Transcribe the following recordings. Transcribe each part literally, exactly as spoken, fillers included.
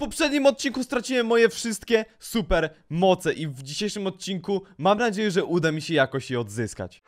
poprzednim odcinku straciłem moje wszystkie super moce i w dzisiejszym odcinku mam nadzieję, że uda mi się jakoś je odzyskać.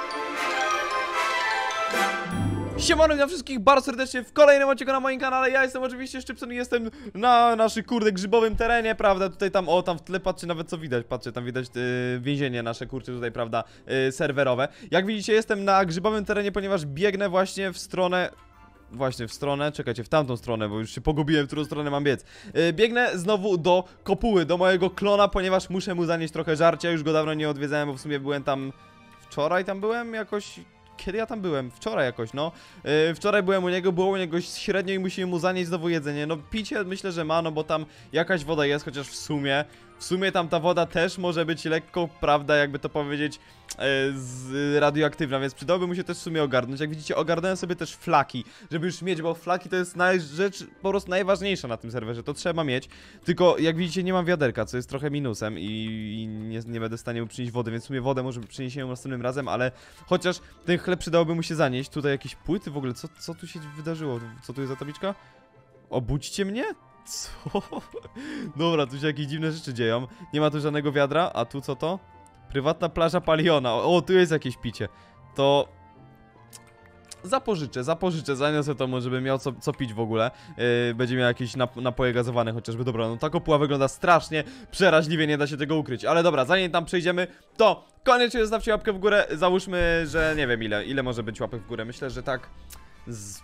Siemano, witam wszystkich bardzo serdecznie w kolejnym odcinku na moim kanale. Ja jestem oczywiście Szczypson i jestem na naszym kurde grzybowym terenie, prawda? Tutaj tam, o tam w tle, patrzcie nawet co widać, patrzcie, tam widać yy, więzienie nasze, kurczę tutaj, prawda, yy, serwerowe. Jak widzicie, jestem na grzybowym terenie, ponieważ biegnę właśnie w stronę... Właśnie w stronę, czekajcie, w tamtą stronę, bo już się pogubiłem, w którą stronę mam biec. Yy, biegnę znowu do kopuły, do mojego klona, ponieważ muszę mu zanieść trochę żarcia. Już go dawno nie odwiedzałem, bo w sumie byłem tam... Wczoraj tam byłem jakoś... Kiedy ja tam byłem? Wczoraj jakoś, no. Yy, wczoraj byłem u niego, było u niego średnio i musimy mu zanieść znowu jedzenie. No picie myślę, że ma, no bo tam jakaś woda jest, chociaż w sumie... W sumie tam ta woda też może być lekko, prawda, jakby to powiedzieć, yy, z, radioaktywna, więc przydałoby mu się też w sumie ogarnąć. Jak widzicie, ogarnąłem sobie też flaki, żeby już mieć, bo flaki to jest naj, rzecz po prostu najważniejsza na tym serwerze, to trzeba mieć. Tylko jak widzicie, nie mam wiaderka, co jest trochę minusem i, i nie, nie będę w stanie mu przynieść wody, więc w sumie wodę może przyniesiemy następnym razem, ale chociaż ten chleb przydałoby mu się zanieść. Tutaj jakieś płyty w ogóle, co, co tu się wydarzyło? Co tu jest za tabliczka? Obudźcie mnie? Co? Dobra, tu się jakieś dziwne rzeczy dzieją. Nie ma tu żadnego wiadra, a tu co to? Prywatna plaża Paliona. O, o tu jest jakieś picie. To... Zapożyczę, zapożyczę, zaniosę to, może bym miał co, co pić w ogóle. Yy, będzie miał jakieś nap napoje gazowane chociażby. Dobra, no ta kopuła wygląda strasznie przeraźliwie, nie da się tego ukryć. Ale dobra, zanim tam przejdziemy, to koniecznie zostawcie łapkę w górę. Załóżmy, że nie wiem ile, ile może być łapek w górę. Myślę, że tak z...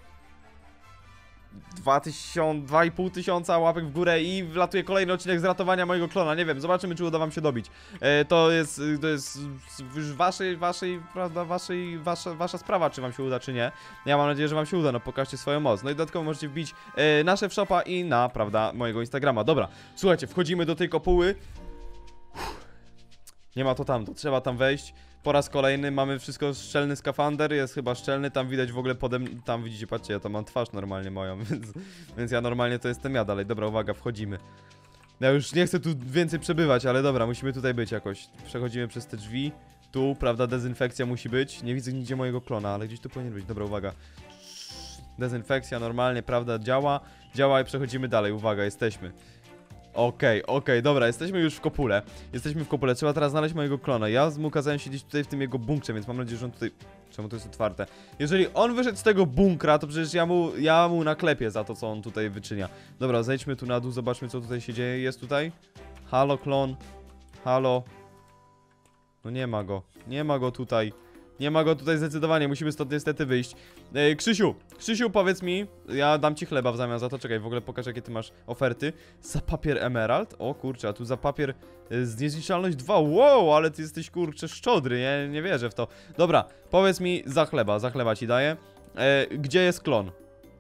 dwa tysiące, dwa i pół tysiąca łapek w górę i wlatuje kolejny odcinek z ratowania mojego klona. Nie wiem, zobaczymy, czy uda wam się dobić. E, to jest, to jest już waszej, waszej, prawda, waszej, wasza, wasza sprawa, czy wam się uda, czy nie. Ja mam nadzieję, że wam się uda, no pokażcie swoją moc. No i dodatkowo możecie wbić e, nasze w shopa i na, prawda, mojego Instagrama. Dobra, słuchajcie, wchodzimy do tej kopuły. Uff. Nie ma to tamto, trzeba tam wejść. Po raz kolejny mamy wszystko, szczelny skafander, jest chyba szczelny, tam widać w ogóle pode mną, tam widzicie, patrzcie, ja tam mam twarz normalnie moją, więc, więc ja normalnie to jestem ja dalej. Dobra, uwaga, wchodzimy. Ja już nie chcę tu więcej przebywać, ale dobra, musimy tutaj być jakoś. Przechodzimy przez te drzwi, tu, prawda, dezynfekcja musi być, nie widzę nigdzie mojego klona, ale gdzieś tu powinien być, dobra, uwaga. Dezynfekcja normalnie, prawda, działa, działa i przechodzimy dalej, uwaga, jesteśmy. Okej, okay, okej, okay, dobra, jesteśmy już w kopule. Jesteśmy w kopule, trzeba teraz znaleźć mojego klona. Ja mu kazałem siedzieć tutaj w tym jego bunkrze, więc mam nadzieję, że on tutaj... Czemu to jest otwarte? Jeżeli on wyszedł z tego bunkra, to przecież ja mu, ja mu naklepię za to, co on tutaj wyczynia. Dobra, zejdźmy tu na dół, zobaczmy, co tutaj się dzieje. Jest tutaj? Halo, klon. Halo. No nie ma go. Nie ma go tutaj. Nie ma go tutaj zdecydowanie, musimy stąd niestety wyjść. Ej, Krzysiu, Krzysiu, powiedz mi, ja dam ci chleba w zamian za to, czekaj, w ogóle pokaż, jakie ty masz oferty. Za papier emerald? O kurczę, a tu za papier y, z niezniszczalność dwa, wow, ale ty jesteś kurczę szczodry, nie, nie wierzę w to. Dobra, powiedz mi za chleba, za chleba ci daję. E, gdzie jest klon?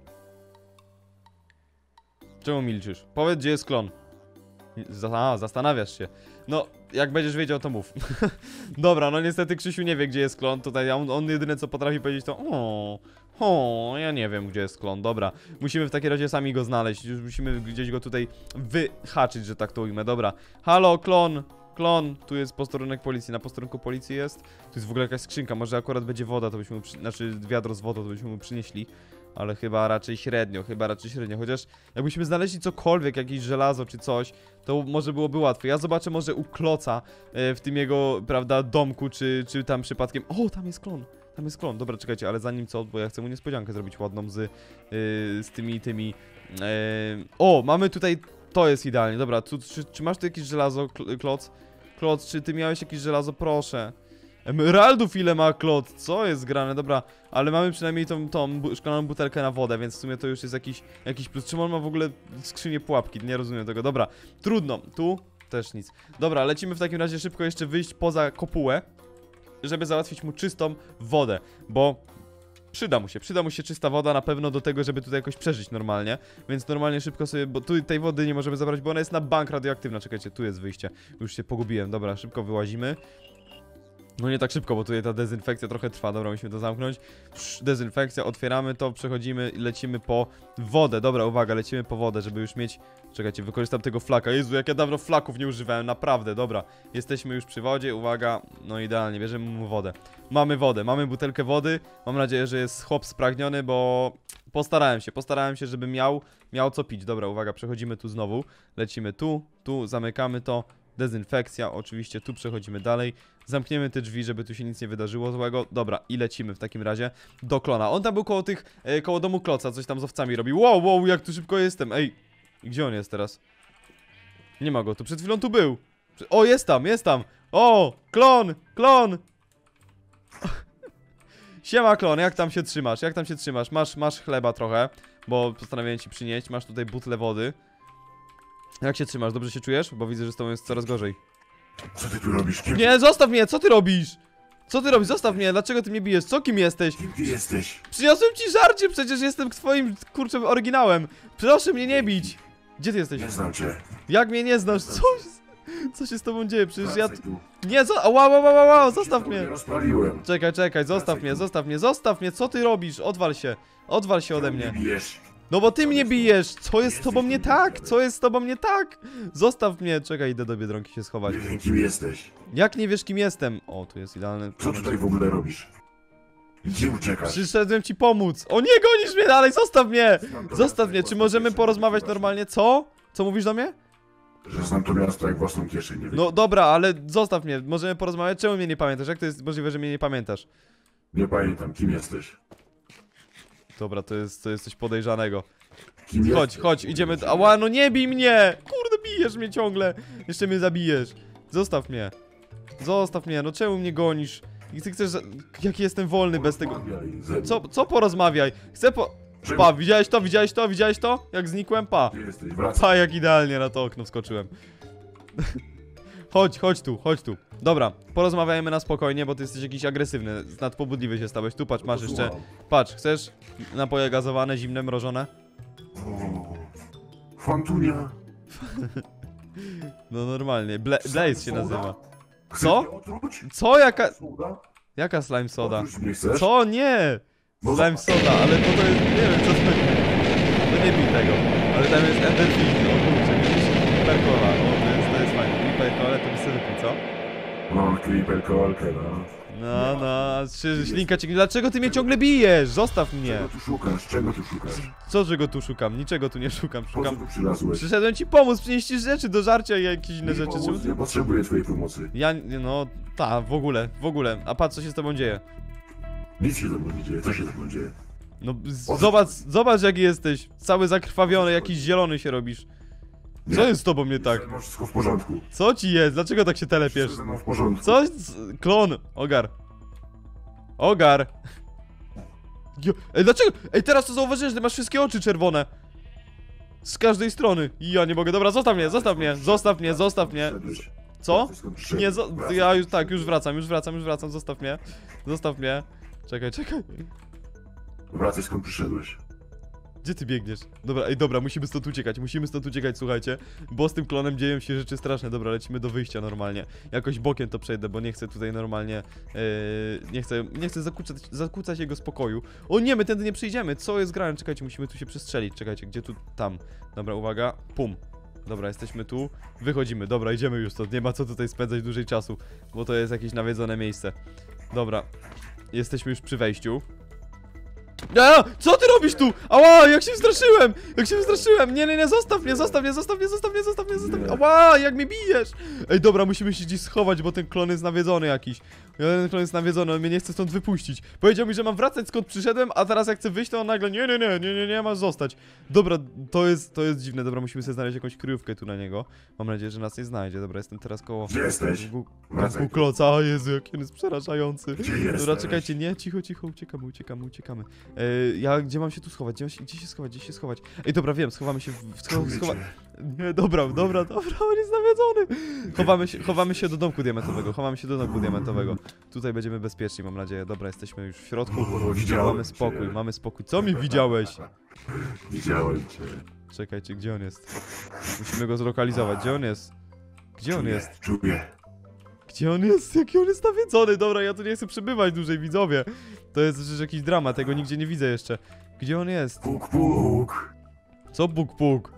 Czemu milczysz? Powiedz, gdzie jest klon. A, zastanawiasz się. No, jak będziesz wiedział, to mów. Dobra, no niestety Krzysiu nie wie, gdzie jest klon. Tutaj on, on jedyne, co potrafi powiedzieć, to o, o, ja nie wiem, gdzie jest klon. Dobra, musimy w takim razie sami go znaleźć. Już musimy gdzieś go tutaj wyhaczyć, że tak to ujmę. Dobra, halo, klon, klon. Tu jest posterunek policji. Na posterunku policji jest. Tu jest w ogóle jakaś skrzynka. Może akurat będzie woda, to byśmy mu przy... Znaczy wiadro z wodą, to byśmy mu przynieśli. Ale chyba raczej średnio, chyba raczej średnio. Chociaż jakbyśmy znaleźli cokolwiek, jakieś żelazo czy coś, to może byłoby łatwo. Ja zobaczę może u kloca e, w tym jego, prawda, domku, czy, czy tam przypadkiem... O, tam jest klon, tam jest klon. Dobra, czekajcie, ale zanim co, bo ja chcę mu niespodziankę zrobić ładną z, yy, z tymi, tymi... Yy... O, mamy tutaj... To jest idealnie, dobra, tu, czy, czy masz tu jakieś żelazo, kloc? Kloc, czy ty miałeś jakieś żelazo? Proszę. Emeraldów ile ma klot, co jest grane, dobra, ale mamy przynajmniej tą, tą bu szklaną butelkę na wodę, więc w sumie to już jest jakiś, jakiś plus. Czym on ma w ogóle skrzynię pułapki, nie rozumiem tego, dobra, trudno, tu też nic. Dobra, lecimy w takim razie szybko jeszcze wyjść poza kopułę, żeby załatwić mu czystą wodę, bo przyda mu się, przyda mu się czysta woda na pewno do tego, żeby tutaj jakoś przeżyć normalnie, więc normalnie szybko sobie, bo tu tej wody nie możemy zabrać, bo ona jest na bank radioaktywna, czekajcie, tu jest wyjście, już się pogubiłem, dobra, szybko wyłazimy. No nie tak szybko, bo tutaj ta dezynfekcja trochę trwa. Dobra, musimy to zamknąć. Psz, dezynfekcja, otwieramy to, przechodzimy i lecimy po wodę. Dobra, uwaga, lecimy po wodę, żeby już mieć... Czekajcie, wykorzystam tego flaka. Jezu, jak ja dawno flaków nie używałem, naprawdę, dobra. Jesteśmy już przy wodzie, uwaga, no idealnie, bierzemy mu wodę. Mamy wodę, mamy butelkę wody. Mam nadzieję, że jest chłop spragniony, bo Postarałem się, postarałem się, żeby miał, miał co pić. Dobra, uwaga, przechodzimy tu znowu. Lecimy tu, tu, zamykamy to. Dezynfekcja, oczywiście, tu przechodzimy dalej. Zamkniemy te drzwi, żeby tu się nic nie wydarzyło złego. Dobra, i lecimy w takim razie do klona. On tam był koło tych, e, koło domu kloca, coś tam z owcami robił. Wow, wow, jak tu szybko jestem. Ej, i gdzie on jest teraz? Nie ma go, tu przed chwilą tu był. O, jest tam, jest tam. O, klon, klon. Siema klon, jak tam się trzymasz? Jak tam się trzymasz? Masz, masz chleba trochę, bo postanowiłem ci przynieść. Masz tutaj butlę wody. Jak się trzymasz? Dobrze się czujesz? Bo widzę, że z tobą jest coraz gorzej. Co ty tu robisz? Kim Nie, zostaw mnie! Co ty robisz? Co ty robisz? Zostaw mnie! Dlaczego ty mnie bijesz? Co kim jesteś? Kim ty jesteś? Przyniosłem ci żarcie! Przecież jestem twoim, kurczę, oryginałem! Proszę mnie nie bić! Gdzie ty jesteś? Nie znam cię. Jak mnie nie znasz? Co, co się z tobą dzieje? Przecież ja... Wracaj tu. Nie, zo... Wow, wow, wow, wow, zostaw Cię mnie! rozpaliłem. Czekaj, czekaj, zostaw mnie, zostaw mnie, zostaw mnie! Co ty robisz? Odwal się! Odwal się ode Czemu mnie! mnie bijesz? No bo ty mnie bijesz! Co jest z tobą nie tak? Co jest z tobą nie tak? Zostaw mnie! Czekaj, idę do Biedronki się schować. Nie wiem, kim jesteś. Jak nie wiesz kim jestem? O, tu jest idealny... Co tutaj w ogóle robisz? Gdzie uciekasz? Przyszedłem ci pomóc! O nie, gonisz mnie dalej! Zostaw mnie! Zostaw mnie! Czy możemy porozmawiać normalnie? Co? Co mówisz do mnie? Że znam to miasto jak własną kieszeń. No dobra, ale zostaw mnie. Możemy porozmawiać? Czemu mnie nie pamiętasz? Jak to jest możliwe, że mnie nie pamiętasz? Nie pamiętam, kim jesteś. Dobra, to jest, to jest coś podejrzanego. Kim Chodź, jesteś? chodź, idziemy... Ała, no nie bij mnie! Kurde, bijesz mnie ciągle! Jeszcze mnie zabijesz. Zostaw mnie. Zostaw mnie, no czemu mnie gonisz? I ty chcesz... Jaki jestem wolny bez tego... Co, co porozmawiaj? Chcę po... Pa, widziałeś to? Widziałeś to? Widziałeś to? Jak znikłem? Pa. Gdzie jesteś? Wracaj. Pa, jak idealnie na to okno wskoczyłem. Chodź, chodź tu, chodź tu. Dobra, porozmawiajmy na spokojnie, bo ty jesteś jakiś agresywny. Nadpobudliwy się stałeś. Tu patrz, masz jeszcze... Patrz, chcesz napoje gazowane, zimne, mrożone? O, Fantunia. No normalnie, Bla Blaze się nazywa. Chcesz Co? mnie otruć? Co? Jaka... Soda? Jaka slime soda? Otruć mnie chcesz? Co? Nie! No Slime soda, ale to to jest... Nie wiem, co to jest. No nie bij tego. Ale tam jest Enderfield, o kurczę, widzisz? Creepercola, o to jest, to jest fajne. Creepercola to by sobie wypił, co? No, creeper kolkę, no. No, no, czy ślinka cię... Dlaczego ty mnie ciągle bijesz? Zostaw mnie! Czego tu szukasz? Czego tu szukasz? Co, czego tu szukam? Niczego tu nie szukam, Po co szukam... tu przylazłeś? Przyszedłem ci pomóc, przynieść ci rzeczy do żarcia i jakieś inne Nie rzeczy. pomóc, Czemu... nie potrzebuję twojej pomocy. Ja, nie, no, ta, w ogóle, w ogóle. A patrz, co się z tobą dzieje. Nic się ze mną nie dzieje, co się ze mną dzieje? No, z- zobacz, zobacz jaki jesteś. Cały zakrwawiony, jakiś zielony się robisz. Co Nie. jest z tobą nie tak? Masz wszystko w porządku. Co ci jest? Dlaczego tak się telepiesz? Wszystko ze mną w porządku. Co? Z- Klon! Ogar. Ogar. Jo- Ej, dlaczego? Ej, teraz to zauważyłem, że ty masz wszystkie oczy czerwone. Z każdej strony. I ja nie mogę. Dobra, zostaw mnie, zostaw mnie, zostaw mnie, zostaw mnie. Przyszedłeś. Co? Wracaj, skąd przyszedłeś. Nie, zo Wracaj. ja już, tak, już wracam, już wracam, już wracam, zostaw mnie. Zostaw mnie. Czekaj, czekaj. Wracaj, skąd przyszedłeś. Gdzie ty biegniesz? Dobra, ej, dobra, musimy stąd uciekać, musimy stąd uciekać, słuchajcie. Bo z tym klonem dzieją się rzeczy straszne. Dobra, lecimy do wyjścia normalnie. Jakoś bokiem to przejdę, bo nie chcę tutaj normalnie... Yy, nie chcę, nie chcę zakłócać, zakłócać jego spokoju. O nie, my tędy nie przyjdziemy. Co jest grane? Czekajcie, musimy tu się przestrzelić. Czekajcie, gdzie tu? Tam. Dobra, uwaga. Pum. Dobra, jesteśmy tu. Wychodzimy. Dobra, idziemy już stąd. Nie ma co tutaj spędzać dłużej czasu, bo to jest jakieś nawiedzone miejsce. Dobra. Jesteśmy już przy wejściu. A, co ty robisz tu? Ała, jak się wystraszyłem! Jak się wystraszyłem! Nie, nie, nie, zostaw mnie, zostaw mnie, zostaw mnie, zostaw mnie, zostaw mnie, zostaw mnie. Ała, jak mnie bijesz! Ej, dobra, musimy się gdzieś schować, bo ten klon jest nawiedzony jakiś. Ten klon jest nawiedzony, on mnie nie chce stąd wypuścić. Powiedział mi, że mam wracać skąd przyszedłem, a teraz jak chcę wyjść, to on nagle nie, nie, nie, nie, nie, nie, masz zostać. Dobra, to jest, to jest dziwne, dobra, musimy sobie znaleźć jakąś kryjówkę tu na niego. Mam nadzieję, że nas nie znajdzie. Dobra, jestem teraz koło... Gdzie jesteś? Wracaj. Koło kloca, a Jezu, jaki on jest przerażający. Gdzie jesteś? Dobra, czekajcie, nie, cicho, cicho, uciekamy, uciekamy, uciekamy. E, ja, gdzie mam się tu schować? Gdzie, mam się, gdzie się schować? Gdzie się schować? Ej, dobra, wiem, schowamy się w... w scho, Czuję schowa... cię. Nie, dobra, dobra, dobra, on jest nawiedzony. Chowamy się, chowamy się do domku diamentowego, chowamy się do domku diamentowego. Tutaj będziemy bezpieczni, mam nadzieję. Dobra, jesteśmy już w środku. O, widziałem Mamy spokój, cię. mamy spokój. Co mi widziałeś? Widziałem cię. Czekajcie, gdzie on jest? Musimy go zlokalizować. Gdzie on jest? Gdzie on Czuję, jest? Czuję. Gdzie on jest? Jaki on jest nawiedzony? Dobra, ja tu nie chcę przebywać dłużej, widzowie. To jest przecież jakiś dramat, tego nigdzie nie widzę jeszcze. Gdzie on jest? Puk, puk. Co puk puk?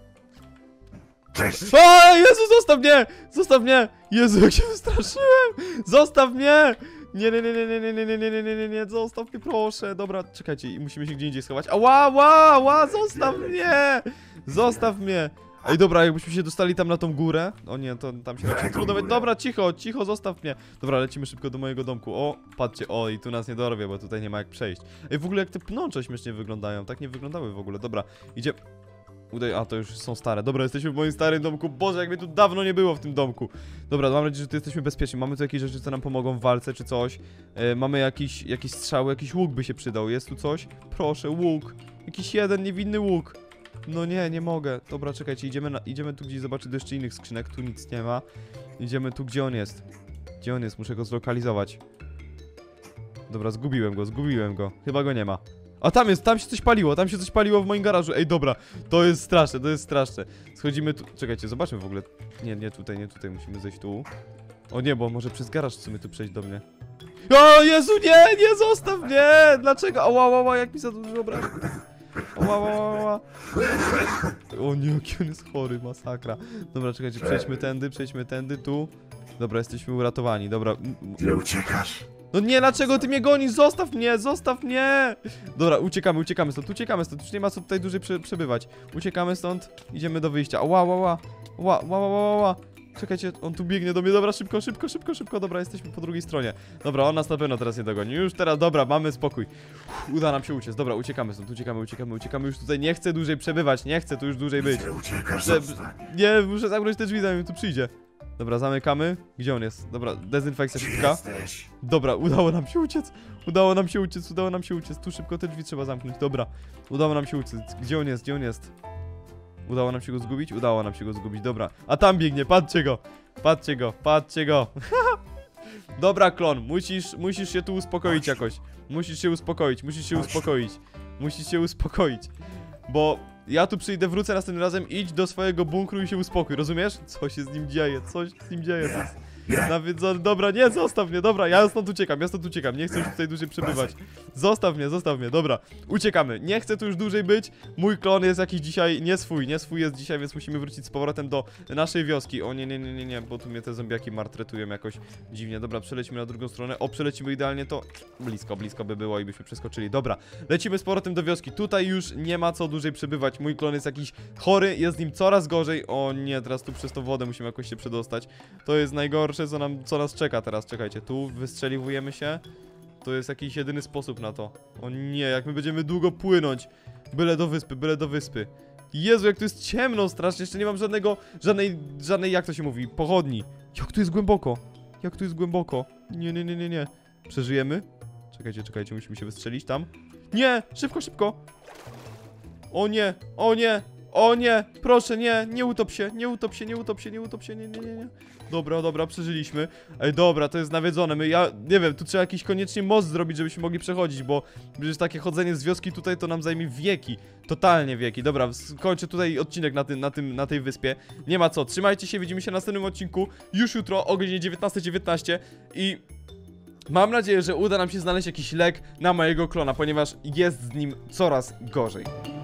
Cześć. O, Jezu, zostaw mnie! Zostaw mnie! Jezu, jak się wystraszyłem! Zostaw mnie! Nie, nie, nie, nie, nie, nie, nie, nie, nie, nie, nie, nie, nie, zostaw mnie, proszę. Dobra, czekajcie, musimy się gdzie indziej schować. Ała, ła, ła, zostaw mnie! Zostaw mnie! Ej, dobra, jakbyśmy się dostali tam na tą górę. O nie, to tam się raczej trudno. Dobra, cicho, cicho, zostaw mnie. Dobra, lecimy szybko do mojego domku. O, patrzcie, o, i tu nas nie dorwie, bo tutaj nie ma jak przejść. Ej, w ogóle jak te pnącze śmiesznie wyglądają. Tak nie wyglądały w ogóle. Dobra, idzie. Udaj, a to już są stare. Dobra, jesteśmy w moim starym domku. Boże, jak mnie tu dawno nie było w tym domku. Dobra, mam nadzieję, że tu jesteśmy bezpieczni. Mamy tu jakieś rzeczy, co nam pomogą w walce, czy coś. E, mamy jakiś, jakiś strzał, jakiś łuk by się przydał. Jest tu coś? Proszę, łuk. Jakiś jeden niewinny łuk. No nie, nie mogę. Dobra, czekajcie, idziemy, na, idziemy tu gdzieś zobaczyć do jeszcze innych skrzynek. Tu nic nie ma. Idziemy tu, gdzie on jest. Gdzie on jest? Muszę go zlokalizować. Dobra, zgubiłem go, zgubiłem go. Chyba go nie ma. A tam jest, tam się coś paliło, tam się coś paliło w moim garażu. Ej, dobra, to jest straszne, to jest straszne. Schodzimy tu, czekajcie, zobaczmy w ogóle. Nie, nie tutaj, nie tutaj, musimy zejść tu. O nie, bo może przez garaż w sumie tu przejść do mnie. O Jezu, nie, nie, zostaw mnie! Dlaczego? Ała, ała, ała, jak mi za dużo obrażeń. Ała, ała, ała. O nie, jaki on jest chory, masakra. Dobra, czekajcie, przejdźmy tędy, przejdźmy tędy, tu. Dobra, jesteśmy uratowani, dobra. Gdzie uciekasz? No nie, dlaczego ty mnie gonisz? Zostaw mnie, zostaw mnie! Dobra, uciekamy, uciekamy stąd, uciekamy stąd, już nie ma co tutaj dłużej prze przebywać. Uciekamy stąd, idziemy do wyjścia. Ła, ła, ła, ła, ła, ła, ła, ła. Czekajcie, on tu biegnie do mnie, dobra, szybko, szybko, szybko, szybko, dobra, jesteśmy po drugiej stronie. Dobra, on nas na pewno teraz nie dogoni, już teraz, dobra, mamy spokój. Uff, uda nam się uciec, dobra, uciekamy stąd, uciekamy, uciekamy, uciekamy, już tutaj nie chcę dłużej przebywać, nie chcę tu już dłużej być. Gdzie uciekasz? Że- Zostań. Nie, muszę zamknąć te drzwi, zanim tu przyjdzie. Dobra, zamykamy. Gdzie on jest? Dobra, dezynfekcja Gdzie szybka. jesteś? Dobra, udało nam się uciec. Udało nam się uciec, udało nam się uciec. Tu szybko te drzwi trzeba zamknąć. Dobra, udało nam się uciec. Gdzie on jest? Gdzie on jest? Udało nam się go zgubić? Udało nam się go zgubić, dobra. A tam biegnie, patrzcie go. Patrzcie go, patrzcie go. Dobra, klon, musisz, musisz się tu uspokoić jakoś. Musisz się uspokoić, musisz się uspokoić. Musisz się uspokoić. Bo ja tu przyjdę, wrócę następnym razem, idź do swojego bunkru i się uspokój, rozumiesz? Co się z nim dzieje, coś z nim dzieje. To jest nawiedzony. Dobra, nie, zostaw mnie, dobra, ja stąd uciekam, ja stąd uciekam, nie chcę już tutaj dłużej przebywać. Zostaw mnie, zostaw mnie, dobra, uciekamy, nie chcę tu już dłużej być, mój klon jest jakiś dzisiaj nie swój, nie swój jest dzisiaj, więc musimy wrócić z powrotem do naszej wioski. O nie, nie, nie, nie, nie, bo tu mnie te zombiaki martretują jakoś dziwnie. Dobra, przelecimy na drugą stronę, o, przelecimy idealnie, to blisko, blisko by było i byśmy przeskoczyli. Dobra, lecimy z powrotem do wioski, tutaj już nie ma co dłużej przebywać, mój klon jest jakiś chory, jest z nim coraz gorzej. O nie, teraz tu przez tą wodę musimy jakoś się przedostać, to jest najgorsze, co, nam, co nas czeka teraz, czekajcie, tu wystrzeliwujemy się. To jest jakiś jedyny sposób na to. O nie, jak my będziemy długo płynąć. Byle do wyspy, byle do wyspy. Jezu, jak tu jest ciemno strasznie, jeszcze nie mam żadnego, żadnej, żadnej, jak to się mówi, pochodni. Jak tu jest głęboko, jak tu jest głęboko. Nie, nie, nie, nie, nie. Przeżyjemy? Czekajcie, czekajcie, musimy się wystrzelić tam. Nie, szybko, szybko. O nie, o nie, o nie, proszę, nie, nie utop się, nie utop się, nie utop się, nie utop się, nie, nie, nie, nie. Dobra, dobra, przeżyliśmy. Ej, dobra, to jest nawiedzone. My, ja nie wiem, tu trzeba jakiś koniecznie most zrobić, żebyśmy mogli przechodzić, bo przecież takie chodzenie z wioski tutaj to nam zajmie wieki. Totalnie wieki. Dobra, kończę tutaj odcinek na, tym, na, tym, na tej wyspie. Nie ma co, trzymajcie się, widzimy się w następnym odcinku. Już jutro o godzinie dziewiętnastej dziewiętnaście i mam nadzieję, że uda nam się znaleźć jakiś lek na mojego klona, ponieważ jest z nim coraz gorzej.